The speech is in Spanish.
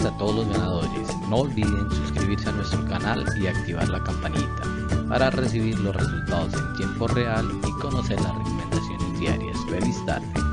Felicidades a todos los ganadores. No olviden suscribirse a nuestro canal y activar la campanita para recibir los resultados en tiempo real y conocer las recomendaciones diarias. Feliz tarde.